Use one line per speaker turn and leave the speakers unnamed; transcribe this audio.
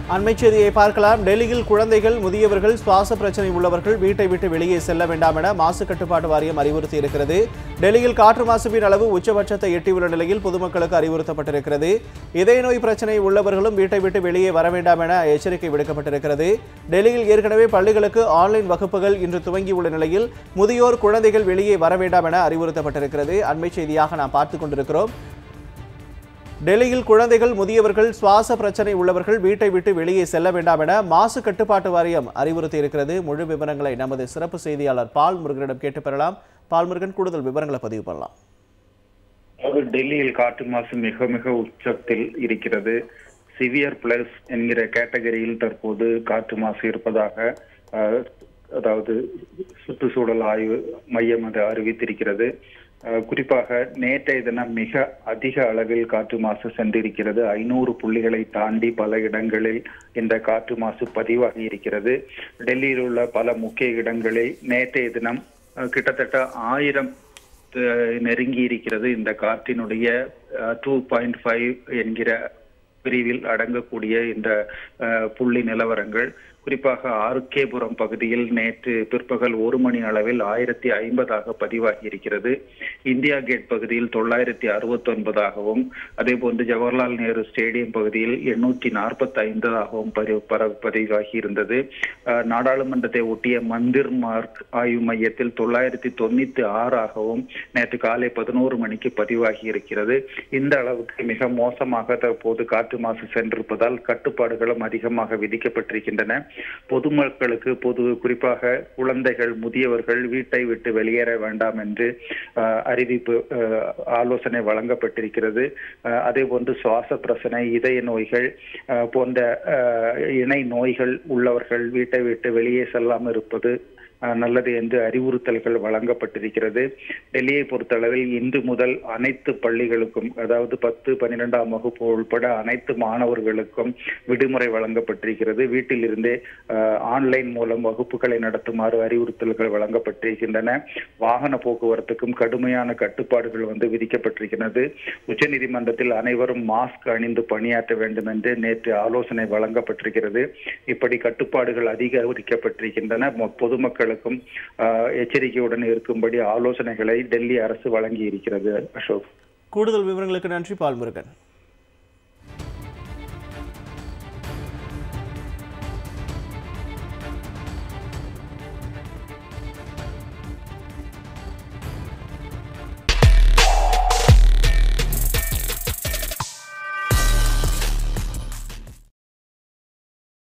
அண்மை செய்தியை பார்க்கலாம். டெல்லியில் குழந்தைகள், முதியவர்கள், சுவாச பிரச்சனை உள்ளவர்கள் வீட்டை விட்டு வெளியே செல்ல வேண்டாம் என மாசு கட்டுப்பாட்டு வாரியம் அறிவுறுத்தியிருக்கிறது. டெல்லியில் காற்று மாசுவின் அளவு உச்சபட்சத்தை எட்டியுள்ள நிலையில் பொதுமக்களுக்கு அறிவுறுத்தப்பட்டிருக்கிறது. இதய நோய் பிரச்சனை உள்ளவர்களும் வீட்டை விட்டு வெளியே வர வேண்டாம் என எச்சரிக்கை விடுக்கப்பட்டிருக்கிறது. டெல்லியில் ஏற்கனவே பள்ளிகளுக்கு ஆன்லைன் வகுப்புகள் இன்று துவங்கியுள்ள நிலையில் முதியோர், குழந்தைகள் வெளியே வர வேண்டாம் என அறிவுறுத்தப்பட்டிருக்கிறது. அண்மை செய்தியாக நாம் பார்த்துக் கொண்டிருக்கிறோம். டெல்லியில் குழந்தைகள், முதியவர்கள், சுவாச பிரச்சனை உள்ளவர்கள் வீட்டை விட்டு வெளியே செல்ல வேண்டாம் என மாசு கட்டுப்பாட்டு வாரியம் அறிவுறுத்தியிருக்கிறது. முழு விவரங்களை நமது சிறப்பு செய்தியாளர் பால்முருகனிடம் கேட்டு பெறலாம். பால்முருகன், கூடுதல் விவரங்களை பதிவு பண்ணலாம்.
டெல்லியில் காற்று மாசு மிக மிக உச்சத்தில் இருக்கிறது. சிவியர் பிளஸ் என்கிற கேட்டகரியில் தற்போது காற்று மாசு இருப்பதாக அதாவது சுற்றுச்சூழல் ஆய்வு மையம் அது அறிவித்திருக்கிறது. குறிப்பாக நேற்றைய தினம் மிக அதிக அளவில் காற்று மாசு சென்றிருக்கிறது. 500 புள்ளிகளை தாண்டி பல இடங்களில் இந்த காற்று மாசு பதிவாகி இருக்கிறது. டெல்லியில் உள்ள பல முக்கிய இடங்களில் நேற்றைய தினம் கிட்டத்தட்ட 1000 நெருங்கி இருக்கிறது. இந்த காற்றினுடைய 2.5 என்கிற பிரிவில் அடங்கக்கூடிய இந்த புள்ளி நிலவரங்கள் குறிப்பாக ஆர்கேபுரம் பகுதியில் நேற்று பிற்பகல் 1 மணி அளவில் 1050 பதிவாகி இருக்கிறது. இந்தியா கேட் பகுதியில் 969ஆகவும், அதே போன்று ஜவஹர்லால் நேரு ஸ்டேடியம் பகுதியில் 845ஆகவும் பதிவாகி இருந்தது. நாடாளுமன்றத்தை ஒட்டிய மந்திர் மார்க் ஆய்வு மையத்தில் 996ஆகவும் நேற்று காலை 11 மணிக்கு பதிவாகி இருக்கிறது. இந்த அளவுக்கு மிக மோசமாக தற்போது காற்று மாசு சென்றிருப்பதால் கட்டுப்பாடுகளும் அதிகமாக விதிக்கப்பட்டிருக்கின்றன. பொதுமக்களுக்கு குறிப்பாக குழந்தைகள், முதியவர்கள் வீட்டை விட்டு வெளியேற வேண்டாம் என்று அறிவிப்பு ஆலோசனை வழங்கப்பட்டிருக்கிறது. அதே போன்று சுவாச பிரச்சனை, இதய நோய்கள் போன்ற இணை நோய்கள் உள்ளவர்கள் வீட்டை விட்டு வெளியே செல்லாமல் இருப்பது நல்லது என்று அறிவுறுத்தல்கள் வழங்கப்பட்டிருக்கிறது. டெல்லியை பொறுத்தளவில் இன்று முதல் அனைத்து பள்ளிகளுக்கும், அதாவது 10, 12ஆம் வகுப்பு உட்பட அனைத்து மாணவர்களுக்கும் விடுமுறை வழங்கப்பட்டிருக்கிறது. வீட்டில் இருந்தே ஆன்லைன் மூலம் வகுப்புகளை நடத்துமாறு அறிவுறுத்தல்கள் வழங்கப்பட்டிருக்கின்றன. வாகன போக்குவரத்துக்கும் கடுமையான கட்டுப்பாடுகள் விதிக்கப்பட்டிருக்கிறது. உச்சநீதிமன்றத்தில் அனைவரும் மாஸ்க் அணிந்து பணியாற்ற வேண்டும் என்று நேற்று ஆலோசனை வழங்கப்பட்டிருக்கிறது. இப்படி கட்டுப்பாடுகள் அதிகரிக்கப்பட்டிருக்கின்றன. பொதுமக்கள் எச்சரிக்கையுடன் இருக்கும்படி ஆலோசனைகளை டெல்லி அரசு வழங்கி இருக்கிறது. அசோக்,
கூடுதல் விவரங்களுக்கு நன்றி பால்முருகன்.